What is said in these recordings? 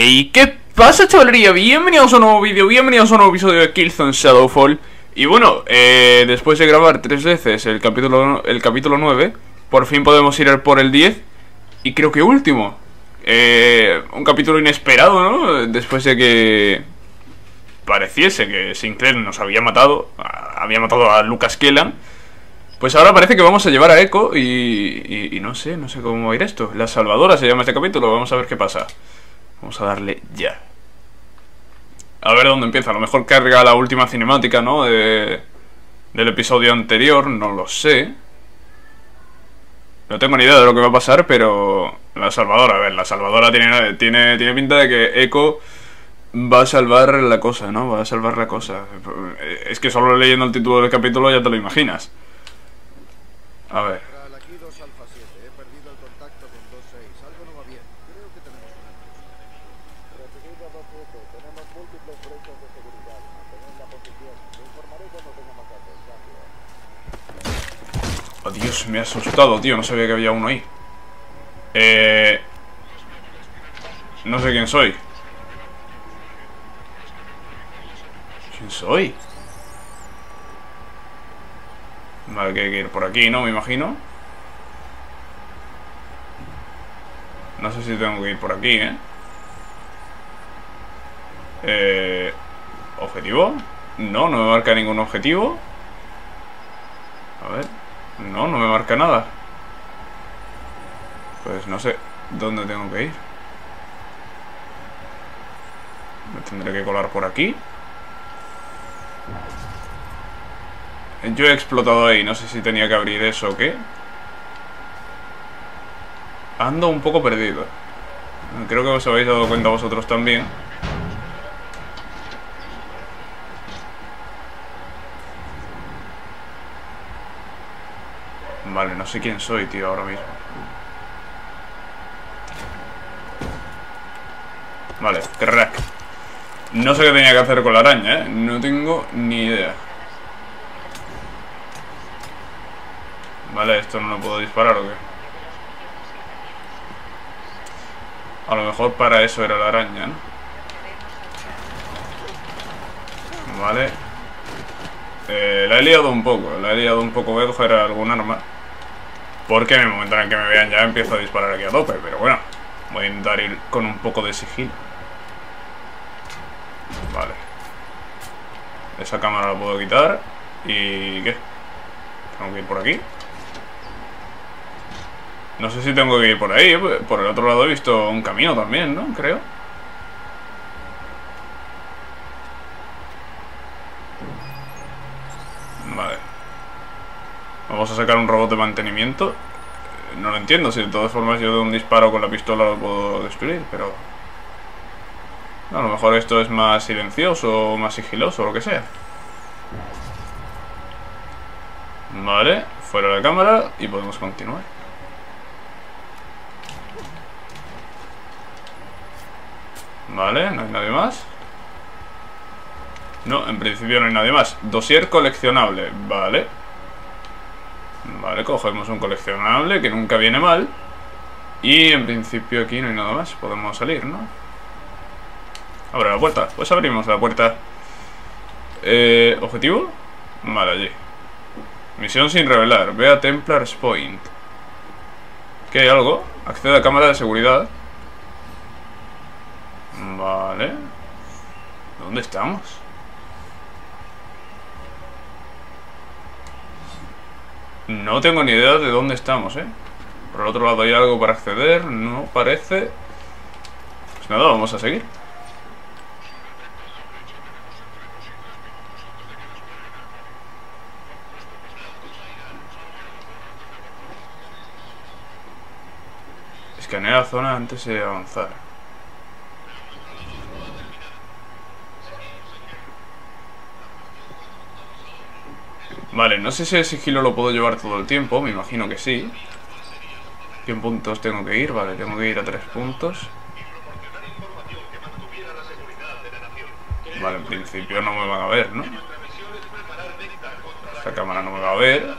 Hey, ¿qué pasa, chavalería? Bienvenidos a un nuevo vídeo, bienvenidos a un nuevo episodio de Killzone Shadowfall. Y bueno, después de grabar 3 veces el capítulo 9, por fin podemos ir por el 10. Y creo que último. Un capítulo inesperado, ¿no? Después de que pareciese que Sinclair nos había matado a Lucas Kellan. Pues ahora parece que vamos a llevar a Echo y no sé cómo va a ir esto. La Salvadora se llama este capítulo, vamos a ver qué pasa. Vamos a darle ya. A ver dónde empieza, a lo mejor carga la última cinemática, ¿no? Del episodio anterior, no lo sé. No tengo ni idea de lo que va a pasar, pero... La Salvadora, a ver, la Salvadora tiene pinta de que Echo va a salvar la cosa, ¿no? Va a salvar la cosa. Es que solo leyendo el título del capítulo ya te lo imaginas. A ver. Aquí 2 Alfa 7. He perdido el contacto con 2-6. Algo no va bien. Creo que tenemos una cosa. Recibido 2-7. Tenemos múltiples brechas de seguridad. Mantened la posición. Te informaré cuando tenga más datos. Cambio. Oh, Dios, me ha asustado, tío. No sabía que había uno ahí. No sé quién soy. ¿Quién soy? Vale, que hay que ir por aquí, ¿no? Me imagino. No sé si tengo que ir por aquí, ¿Objetivo? No me marca ningún objetivo. A ver. No me marca nada. Pues no sé dónde tengo que ir. Me tendré que colar por aquí. Yo he explotado ahí, no sé si tenía que abrir eso o qué. Ando un poco perdido. Creo que os habéis dado cuenta vosotros también. Vale, no sé quién soy, tío, ahora mismo. Vale, crack. No sé qué tenía que hacer con la araña, no tengo ni idea. Vale, esto no lo puedo disparar o qué. A lo mejor para eso era la araña, ¿no? Vale. La he liado un poco. Voy a coger algún arma. Porque en el momento en el que me vean ya empiezo a disparar aquí a tope. Pero bueno, voy a intentar ir con un poco de sigilo. Vale. Esa cámara la puedo quitar. ¿Y qué? Tengo que ir por aquí. No sé si tengo que ir por ahí, por el otro lado he visto un camino también, ¿no? Creo. Vale. Vamos a sacar un robot de mantenimiento. No lo entiendo, si de todas formas yo de un disparo con la pistola lo puedo destruir, pero... A lo mejor esto es más silencioso o más sigiloso o lo que sea. Vale, fuera la cámara y podemos continuar. Vale, no hay nadie más. No, en principio no hay nadie más. Dossier coleccionable, vale. Vale, cogemos un coleccionable que nunca viene mal. Y en principio aquí no hay nada más. Podemos salir, ¿no? Abre la puerta, pues abrimos la puerta. ¿Objetivo? Vale, allí. Misión sin revelar, ve a Templar's Point. ¿Qué hay algo? Accede a cámara de seguridad. Vale. ¿Dónde estamos? No tengo ni idea de dónde estamos, Por el otro lado hay algo para acceder. No parece. Pues nada, vamos a seguir. Escanea la zona antes de avanzar. Vale, no sé si el sigilo lo puedo llevar todo el tiempo, me imagino que sí. ¿Qué puntos tengo que ir? Vale, tengo que ir a 3 puntos. Vale, en principio no me van a ver, ¿no? Esta cámara no me va a ver.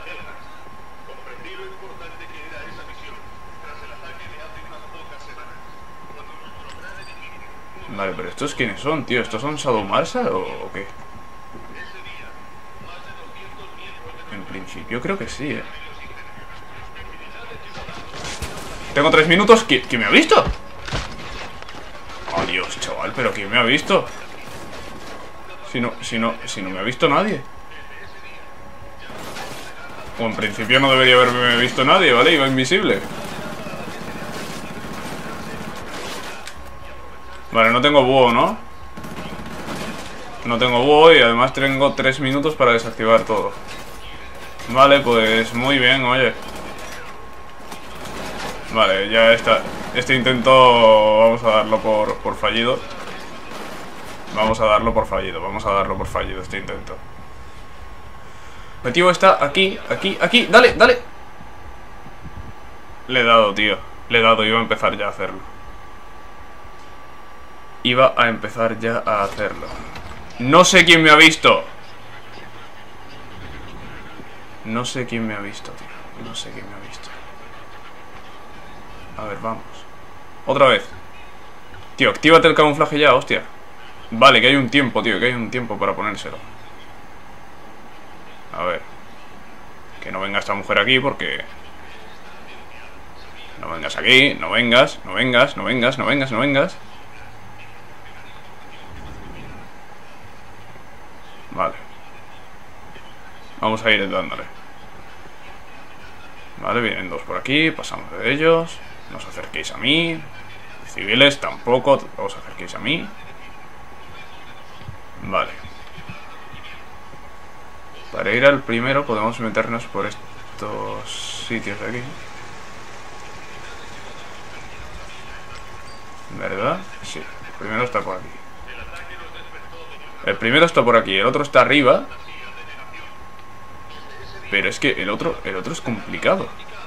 Vale, pero ¿estos quiénes son, tío? ¿Estos son Shadow Marshal o qué? En principio creo que sí, ¿eh? Tengo 3 minutos. ¿Quién me ha visto? Adiós, chaval, pero ¿quién me ha visto? Si no me ha visto nadie. O en principio no debería haberme visto nadie, ¿vale? Iba invisible. Vale, no tengo búho, ¿no? No tengo búho y además tengo 3 minutos para desactivar todo. Vale, pues muy bien, oye. Vale, ya está. Este intento vamos a darlo por fallido. Vamos a darlo por fallido este intento. El objetivo está aquí, aquí. Dale, dale. Le he dado, tío. Le he dado, iba a empezar ya a hacerlo. No sé quién me ha visto. No sé quién me ha visto, tío. No sé quién me ha visto. A ver, vamos. Otra vez. Tío, actívate el camuflaje ya, hostia. Vale, que hay un tiempo, tío. Que hay un tiempo para ponérselo. A ver. Que no venga esta mujer aquí porque... No vengas aquí, no vengas. Vale. Vamos a ir dándole. Vale, vienen dos por aquí. Pasamos de ellos. No os acerquéis a mí. Civiles tampoco os acerquéis a mí. Vale. Para ir al primero podemos meternos por estos sitios de aquí. ¿Verdad? Sí. El primero está por aquí. El primero está por aquí. El otro está arriba. Pero es que el otro es complicado.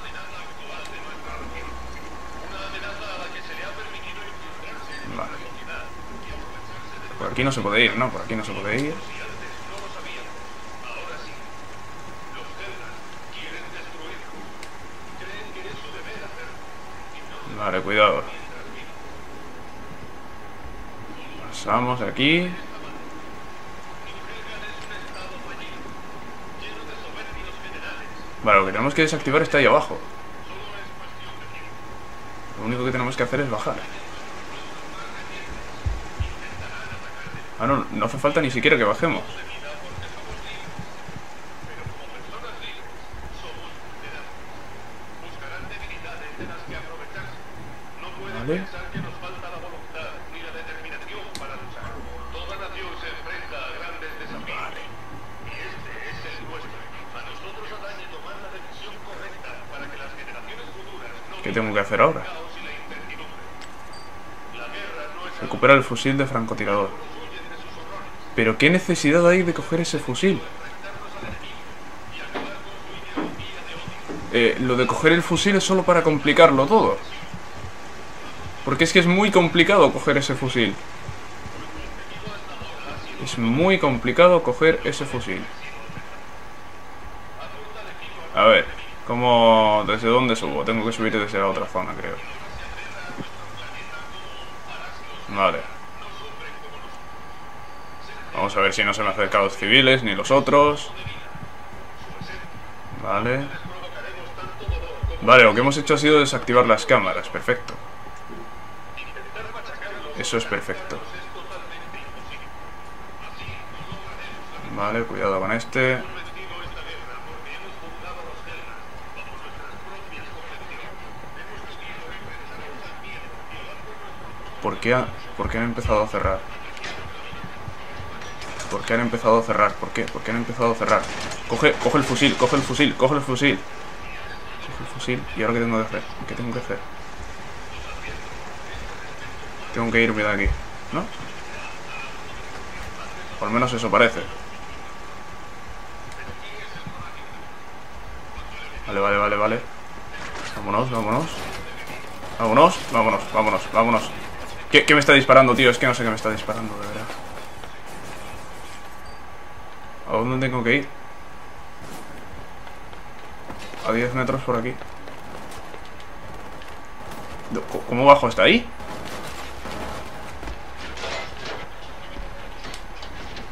Vale. Por aquí no se puede ir, ¿no? Por aquí no se puede ir. Vale, cuidado. Pasamos aquí. Vale, lo que tenemos que desactivar está ahí abajo. Lo único que tenemos que hacer es bajar. Ah, no, no hace falta ni siquiera que bajemos. Vale. ¿Qué tengo que hacer ahora? Recupera el fusil de francotirador. ¿Pero qué necesidad hay de coger ese fusil? Lo de coger el fusil es solo para complicarlo todo. Porque es que es muy complicado coger ese fusil. Es muy complicado coger ese fusil. A ver, ¿cómo? ¿Desde dónde subo? Tengo que subir desde la otra zona, creo. Vale. Vamos a ver si no se me han acercado los civiles ni los otros. Vale. Vale, lo que hemos hecho ha sido desactivar las cámaras. Perfecto. Eso es perfecto. Vale, cuidado con este. ¿Por qué han empezado a cerrar? ¿Por qué han empezado a cerrar? ¿Por qué? ¿Por qué han empezado a cerrar? Coge el fusil, coge el fusil, coge el fusil. Coge el fusil. ¿Y ahora qué tengo que hacer? ¿Qué tengo que hacer? Tengo que irme de aquí, ¿no? Por lo menos eso parece. Vale, vale, vale, vale. Vámonos, vámonos. Vámonos, vámonos, vámonos, vámonos. ¿Qué me está disparando, tío? Es que no sé qué me está disparando, de verdad. ¿A dónde tengo que ir? A 10 metros por aquí. ¿Cómo bajo hasta ahí?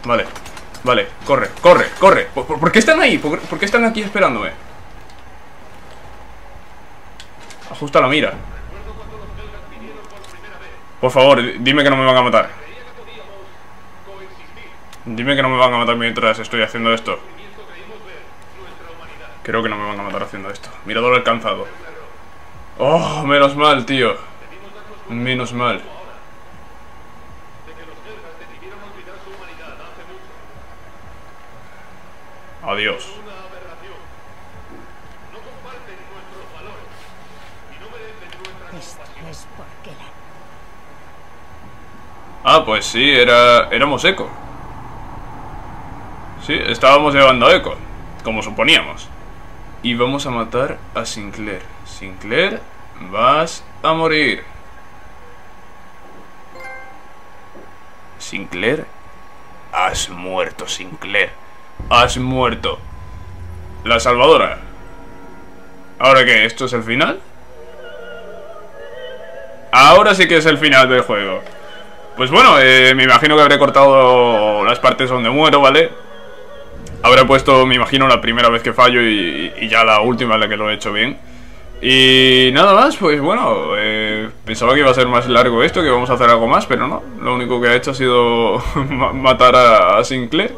Vale, vale, corre, corre, corre. ¿Por qué están ahí? ¿Por qué están aquí esperándome? Ajusta la mira. Por favor, dime que no me van a matar. Dime que no me van a matar mientras estoy haciendo esto. Creo que no me van a matar haciendo esto. Mirador alcanzado. Oh, menos mal, tío. Menos mal. Adiós. Ah, pues sí, éramos Echo. Sí, estábamos llevando a Echo, como suponíamos. Y vamos a matar a Sinclair. Sinclair, vas a morir. Sinclair, has muerto, Sinclair. Has muerto. La salvadora. ¿Ahora qué? ¿Esto es el final? Ahora sí que es el final del juego. Pues bueno, me imagino que habré cortado las partes donde muero, ¿vale? Habré puesto, me imagino, la primera vez que fallo y ya la última en la que lo he hecho bien. Y nada más, pues bueno, pensaba que iba a ser más largo esto, que íbamos a hacer algo más, pero no. Lo único que ha hecho ha sido matar a Sinclair.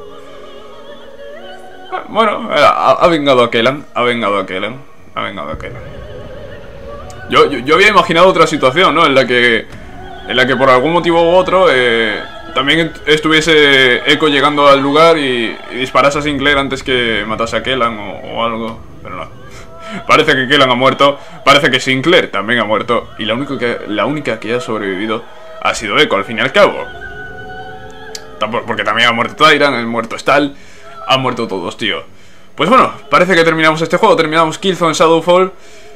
Bueno, ha vengado a Kellan, ha vengado a Kellan, ha vengado a Kellan. Yo había imaginado otra situación, ¿no? En la que por algún motivo u otro también estuviese Echo llegando al lugar y disparase a Sinclair antes que matase a Kellan o algo, pero no. Parece que Kellan ha muerto, parece que Sinclair también ha muerto y la única que ha sobrevivido ha sido Echo, al fin y al cabo. Porque también ha muerto Tyrant, ha muerto Stahl, han muerto todos, tío. Pues bueno, parece que terminamos este juego, terminamos Killzone Shadowfall.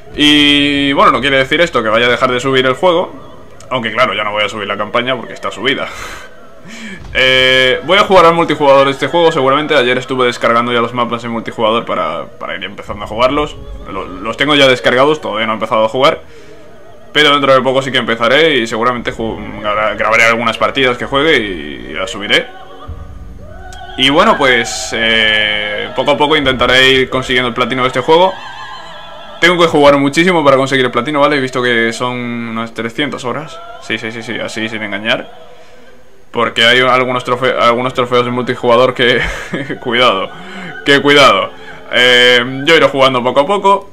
Y bueno, no quiere decir esto que vaya a dejar de subir el juego, aunque claro, ya no voy a subir la campaña porque está subida. Voy a jugar al multijugador de este juego seguramente. Ayer estuve descargando ya los mapas en multijugador para ir empezando a jugarlos. Los tengo ya descargados, todavía no he empezado a jugar, pero dentro de poco sí que empezaré y seguramente grabaré algunas partidas que juegue y las subiré. Y bueno, pues poco a poco intentaré ir consiguiendo el platino de este juego. Tengo que jugar muchísimo para conseguir el platino, ¿vale? He visto que son unas 300 horas. Sí, así sin engañar. Porque hay algunos trofeos de multijugador que... cuidado, cuidado. Yo iré jugando poco a poco.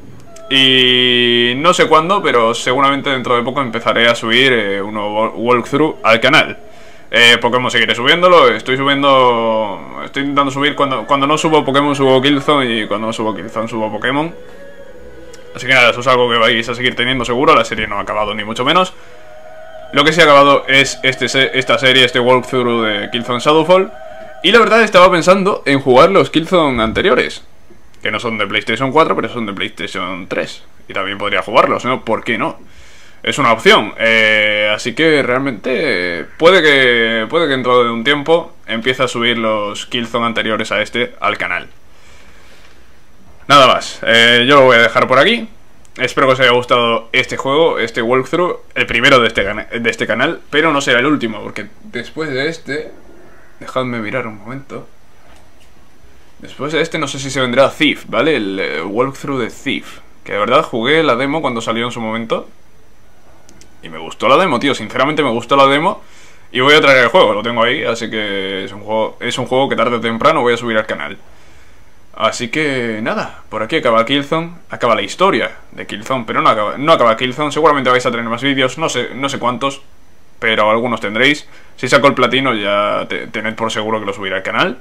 Y no sé cuándo, pero seguramente dentro de poco empezaré a subir un nuevo walkthrough al canal. Pokémon seguiré subiéndolo, estoy intentando subir, cuando no subo Pokémon subo Killzone y cuando no subo Killzone subo Pokémon. Así que nada, eso es algo que vais a seguir teniendo seguro, la serie no ha acabado ni mucho menos. Lo que sí ha acabado es esta serie, este walkthrough de Killzone Shadowfall. Y la verdad estaba pensando en jugar los Killzone anteriores, que no son de PlayStation 4, pero son de PlayStation 3. Y también podría jugarlos, ¿no? ¿Por qué no? Es una opción, así que realmente puede que dentro de un tiempo empiece a subir los Killzone anteriores a este al canal. Nada más, yo lo voy a dejar por aquí. Espero que os haya gustado este juego, este walkthrough, el primero de este canal, pero no será el último, porque después de este... Dejadme mirar un momento. Después de este no sé si se vendrá Thief, ¿vale? El walkthrough de Thief, que de verdad jugué la demo cuando salió en su momento. Y me gustó la demo, tío, sinceramente me gustó la demo. Y voy a traer el juego, lo tengo ahí, así que es un juego que tarde o temprano voy a subir al canal. Así que nada, por aquí acaba Killzone, acaba la historia de Killzone, pero no acaba Killzone. Seguramente vais a tener más vídeos, no sé cuántos, pero algunos tendréis. Si saco el platino ya tened por seguro que lo subiré al canal.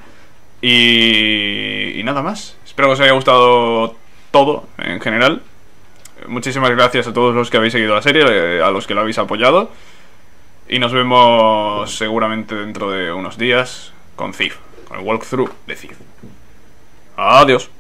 Y nada más, espero que os haya gustado todo en general. Muchísimas gracias a todos los que habéis seguido la serie, a los que la habéis apoyado. Y nos vemos seguramente dentro de unos días con Thief, con el walkthrough de Thief. Adiós.